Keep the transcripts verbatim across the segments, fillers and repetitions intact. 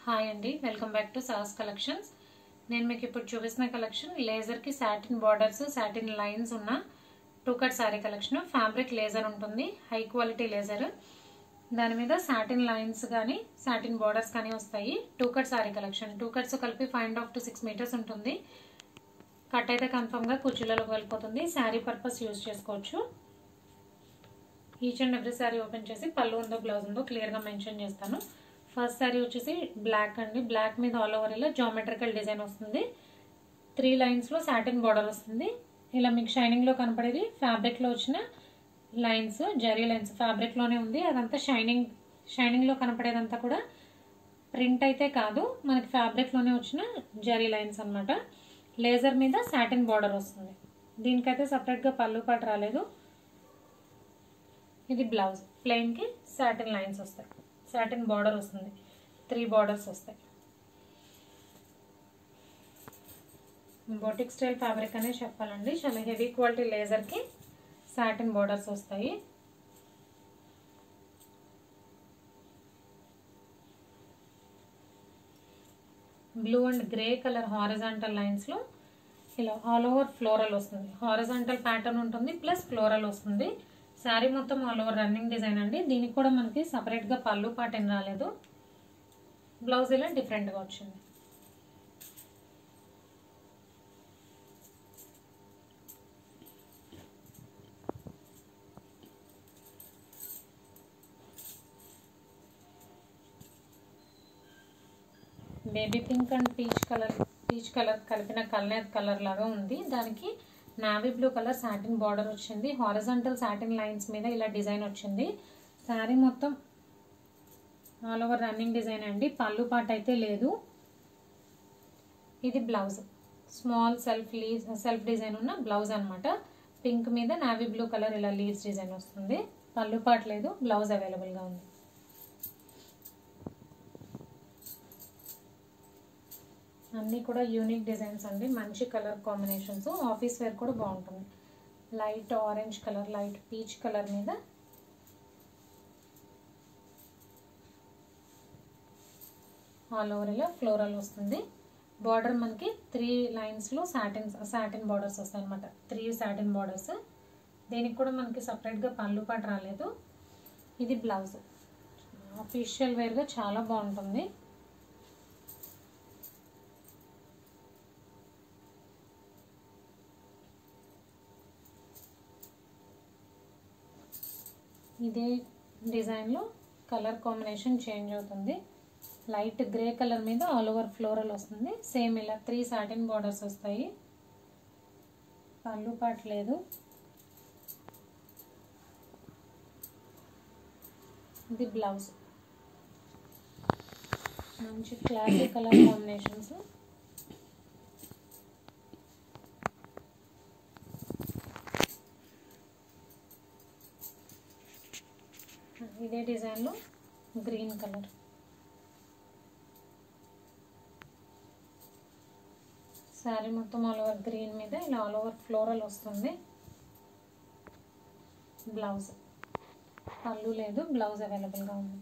Hi అండి, welcome back to Saas collections. నేను మీకు ఇప్పుడు చూపిస్తున్న కలెక్షన్ లేజర్కి సాటిన్ బార్డర్స్, సాటిన్ లైన్స్ ఉన్న two cut sari collection. Fabric laser ఉంటుంది, హై క్వాలిటీ లేజర్. దాని మీద సాటిన్ లైన్స్ కానీ సాటిన్ బార్డర్స్ కానీ వస్తాయి. Two cut sari collection. Two cuts కలిపి five and half to six metres ఉంటుంది. కట్ అయితే కన్ఫర్మ్గా కుర్చీలలో వెళ్ళిపోతుంది. శారీ పర్పస్ యూజ్ చేసుకోవచ్చు. Each and every sari open చేసి పళ్ళు ఉందో బ్లౌజ్ ఉందో క్లియర్గా మెన్షన్ చేస్తాను. ఫస్ట్ శారీ వచ్చేసి బ్లాక్ అండి. బ్లాక్ మీద ఆల్ ఓవర్ ఇలా జామెట్రికల్ డిజైన్ వస్తుంది. త్రీ లైన్స్లో సాటిన్ బార్డర్ వస్తుంది. ఇలా మీకు షైనింగ్లో కనపడేది ఫ్యాబ్రిక్లో వచ్చిన లైన్స్, జరీ లైన్స్ ఫ్యాబ్రిక్లోనే ఉంది. అదంతా షైనింగ్ షైనింగ్లో కనపడేదంతా కూడా ప్రింట్ అయితే కాదు, మనకి ఫ్యాబ్రిక్లోనే వచ్చిన జరీ లైన్స్ అనమాట. లేజర్ మీద సాటిన్ బార్డర్ వస్తుంది. దీనికైతే సపరేట్గా పళ్ళు పాటు రాలేదు. ఇది బ్లౌజ్. ప్లెయిన్కి సాటిన్ లైన్స్ వస్తాయి, సాటిన్ బార్డర్ వస్తుంది. త్రీ బార్డర్స్ వస్తాయి. బోటిక్ స్టైల్ ఫ్యాబ్రిక్ అనే చెప్పాలండి. చాలా హెవీ క్వాలిటీ లేజర్కి సాటిన్ బార్డర్స్ వస్తాయి. Blue and grey colour horizontal లైన్స్లో ఇలా ఆల్ ఓవర్ ఫ్లోరల్ వస్తుంది. హారిజాంటల్ ప్యాటర్న్ ఉంటుంది, ప్లస్ ఫ్లోరల్ వస్తుంది. శారీ మొత్తం ఆల్ ఓవర్ రన్నింగ్ డిజైన్ అండి. దీనికి కూడా మనకి సపరేట్గా పళ్ళు పాటు ఏం రాలేదు. బ్లౌజ్ ఇలా డిఫరెంట్గా వచ్చింది. Baby pink and peach colour peach colour కలిపిన కలర్ కలర్ లాగా ఉంది. దానికి navy blue colour satin border వచ్చింది. హారిజాంటల్ సాటిన్ లైన్స్ మీద ఇలా డిజైన్ వచ్చింది. శారీ మొత్తం ఆల్ ఓవర్ రన్నింగ్ డిజైన్ అండి. పళ్ళు పాట అయితే లేదు. ఇది blouse. Small self leaves self design ఉన్న బ్లౌజ్ అనమాట. పింక్ మీద నావీ బ్లూ కలర్ ఇలా లీవ్స్ డిజైన్ వస్తుంది. పళ్ళు పాట లేదు, బ్లౌజ్ అవైలబుల్గా ఉంది. అన్నీ కూడా యూనిక్ డిజైన్స్ అండి. మంచి కలర్ కాంబినేషన్స్. ఆఫీస్ వేర్ కూడా బాగుంటుంది. Light orange colour, light peach colour మీద ఆల్ ఓవర్ ఇలా ఫ్లోరల్ వస్తుంది. బార్డర్ మనకి త్రీ లైన్స్లో సాటిన్ సాటిన్ బార్డర్స్ వస్తాయి అనమాట. Three satin borders. దీనికి కూడా మనకి సపరేట్గా పళ్ళు పాటు రాలేదు. ఇది బ్లౌజ్. ఆఫీషియల్ వేర్గా చాలా బాగుంటుంది. ఇదే డిజైన్లో కలర్ కాంబినేషన్ చేంజ్ అవుతుంది. లైట్ గ్రే కలర్ మీద ఆల్ ఓవర్ ఫ్లోరల్ వస్తుంది. సేమ్ ఇలా త్రీ సాటిన్ బార్డర్స్ వస్తాయి. పళ్ళు పాటు లేదు. ఇది బ్లౌజ్. మంచి క్లాసీ కలర్ కాంబినేషన్స్. ఇదే డిజైన్లో గ్రీన్ కలర్. శారీ మొత్తం ఆల్ ఓవర్ గ్రీన్ మీద ఇలా ఆల్ ఓవర్ ఫ్లోరల్ వస్తుంది. బ్లౌజ్. పళ్ళు లేదు, బ్లౌజ్ అవైలబుల్గా ఉంది.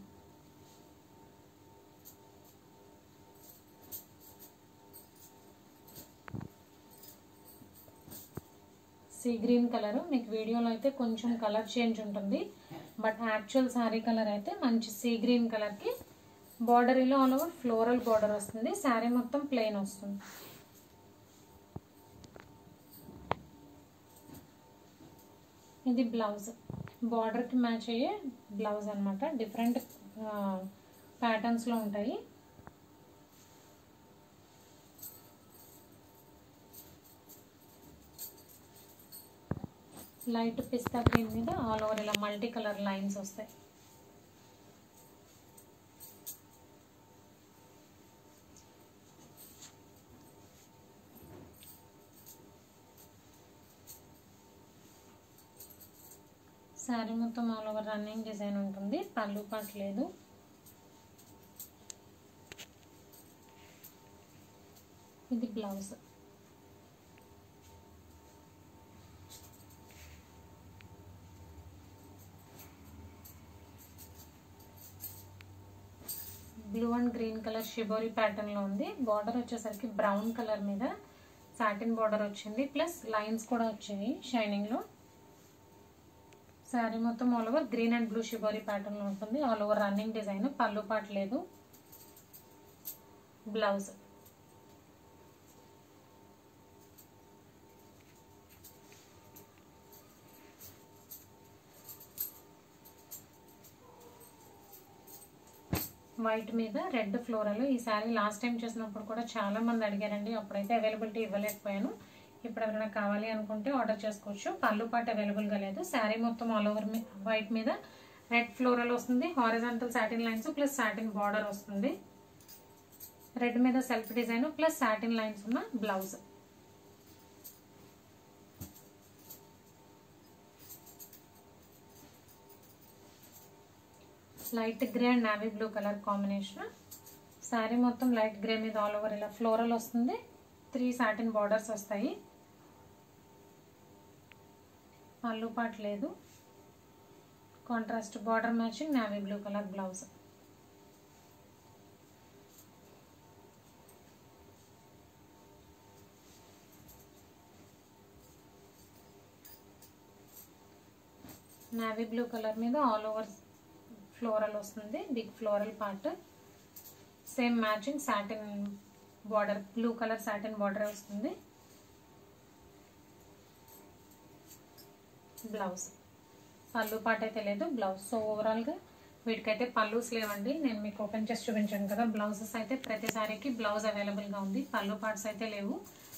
Sea green colour. మీకు వీడియోలో అయితే కొంచెం కలర్ చేంజ్ ఉంటుంది, బట్ యాక్చువల్ శారీ కలర్ అయితే మంచి సీ గ్రీన్ కలర్కి బార్డర్ ఇలా ఆల్ ఓవర్ ఫ్లోరల్ బార్డర్ వస్తుంది. శారీ మొత్తం ప్లెయిన్ వస్తుంది. ఇది బ్లౌజ్. బార్డర్కి మ్యాచ్ అయ్యే బ్లౌజ్ అనమాట. డిఫరెంట్ ప్యాటర్న్స్లో ఉంటాయి. లైట్ పిస్తా గ్రీన్ మీద ఆల్ ఓవర్ ఇలా మల్టీ కలర్ లైన్స్ వస్తాయి. శారీ మొత్తం ఆల్ ఓవర్ రన్నింగ్ డిజైన్ ఉంటుంది. పళ్ళు పాటు లేదు. ఇది blouse. Blue and green colour shibori pattern లో ఉంది. బార్డర్ వచ్చేసరికి బ్రౌన్ కలర్ మీద సాటిన్ బార్డర్ వచ్చింది, ప్లస్ లైన్స్ కూడా వచ్చాయి షైనింగ్ లో. శారీ మొత్తం all over green and blue shibori pattern లో ఉంటుంది. ఆల్ ఓవర్ రన్నింగ్ డిజైన్, పళ్ళు పాట లేదు. బ్లౌజ్ వైట్ మీద రెడ్ ఫ్లోరల్. ఈ శారీ లాస్ట్ టైం చేసినప్పుడు కూడా చాలా మంది అడిగారండి, అప్పుడైతే అవైలబిలిటీ ఇవ్వలేకపోయాను. ఇప్పుడు ఎవరైనా కావాలి అనుకుంటే ఆర్డర్ చేసుకోవచ్చు. పళ్ళు పాట అవైలబుల్గా లేదు. శారీ మొత్తం ఆల్ ఓవర్ వైట్ మీద రెడ్ ఫ్లోరల్ వస్తుంది. Horizontal satin lines plus satin border వస్తుంది. రెడ్ మీద self design plus satin lines ఉన్న blouse. Light grey and navy blue colour combination. Sari మొత్తం లైట్ గ్రే మీద ఆల్ ఓవర్ ఇలా ఫ్లోరల్ వస్తుంది. త్రీ సాటిన్ బార్డర్స్ వస్తాయి. పళ్ళు పాట లేదు. Contrast border matching navy blue colour blouse. Navy blue colour మీద ఆల్ ఓవర్ ఫ్లోరల్ వస్తుంది, big floral part. Same matching satin border, blue colour satin border వస్తుంది. బ్లౌజ్ పళ్ళు పాట అయితే లేదు, బ్లౌజ్. సో ఓవరాల్గా వీటికైతే పళ్ళుస్ లేవండి. నేను మీకు ఓపెన్ చేసి చూపించాను కదా. బ్లౌజెస్ అయితే ప్రతి సారీకి బ్లౌజ్ అవైలబుల్గా ఉంది, పళ్ళు పార్ట్స్ అయితే లేవు.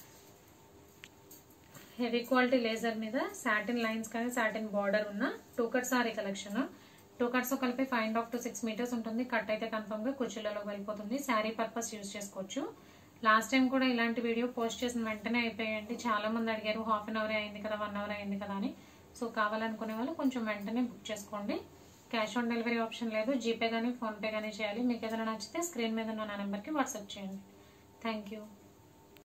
హెవీ క్వాలిటీ లేజర్ మీద సాటిన్ లైన్స్ కానీ సాటిన్ బార్డర్ ఉన్న two cut sari collection. Two cuts కలిపి five and half to six metres ఉంటుంది. కట్ అయితే కన్ఫర్మ్ గా కుర్చీలలో వెళ్ళిపోతుంది. శారీ పర్పస్ యూజ్ చేసుకోవచ్చు. లాస్ట్ టైం కూడా ఇలాంటి వీడియో పోస్ట్ చేసిన వెంటనే అయిపోయాయండి. చాలా మంది అడిగారు హాఫ్ అన్ అవర్ అయింది కదా, వన్ అవర్ అయింది కదా అని. సో కావాలనుకునే వాళ్ళు కొంచెం వెంటనే బుక్ చేసుకోండి. క్యాష్ ఆన్ డెలివరీ ఆప్షన్ లేదు. జీపే కానీ ఫోన్పే కానీ చేయాలి. మీకు ఏదైనా నచ్చితే స్క్రీన్ మీద ఉన్న నా నెంబర్కి వాట్సాప్ చేయండి. Thank you.